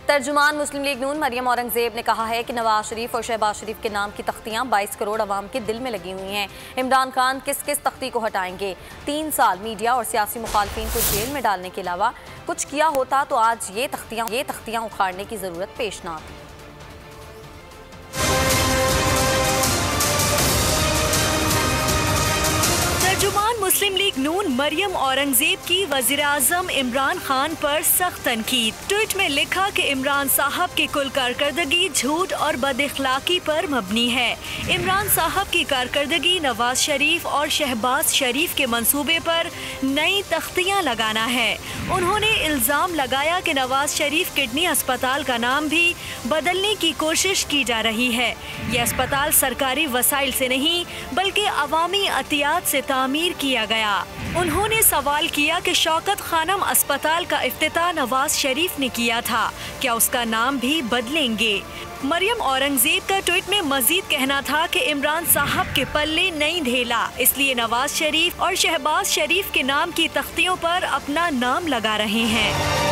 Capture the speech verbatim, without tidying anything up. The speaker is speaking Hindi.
तर्जुमान मुस्लिम लीग नून मरियम औरंगजेब ने कहा है कि नवाज शरीफ और शहबाज शरीफ के नाम की तख्तियां बाईस करोड़ अवाम के दिल में लगी हुई हैं। इमरान खान किस किस तख्ती को हटाएंगे? तीन साल मीडिया और सियासी मुखालफिन को जेल में डालने के अलावा कुछ किया होता तो आज ये तख्तियां ये तख्तियां उखाड़ने की जरूरत पेश न आती। तर्जुमान मुस्लिम लीग नून मरियम औरंगजेब की वज़ीर आज़म इमरान खान पर सख्त तनकीद। ट्वीट में लिखा कि इमरान साहब की कुल कारकर्दगी झूठ और बदअखलाकी पर मबनी है। इमरान साहब की कारकर्दगी नवाज शरीफ और शहबाज शरीफ के मंसूबे पर नई तख्तियां लगाना है। उन्होंने इल्ज़ाम लगाया कि नवाज शरीफ किडनी अस्पताल का नाम भी बदलने की कोशिश की जा रही है। यह अस्पताल सरकारी वसाइल से नहीं बल्कि अवामी अतियात से तामीर किया गया। उन्होंने सवाल किया कि शौकत खानम अस्पताल का इफ्तिताह नवाज शरीफ ने किया था, क्या उसका नाम भी बदलेंगे? मरियम औरंगजेब का ट्वीट में मजीद कहना था कि इमरान साहब के पल्ले नहीं ढेला, इसलिए नवाज शरीफ और शहबाज शरीफ के नाम की तख्तियों पर अपना नाम लगा रहे हैं।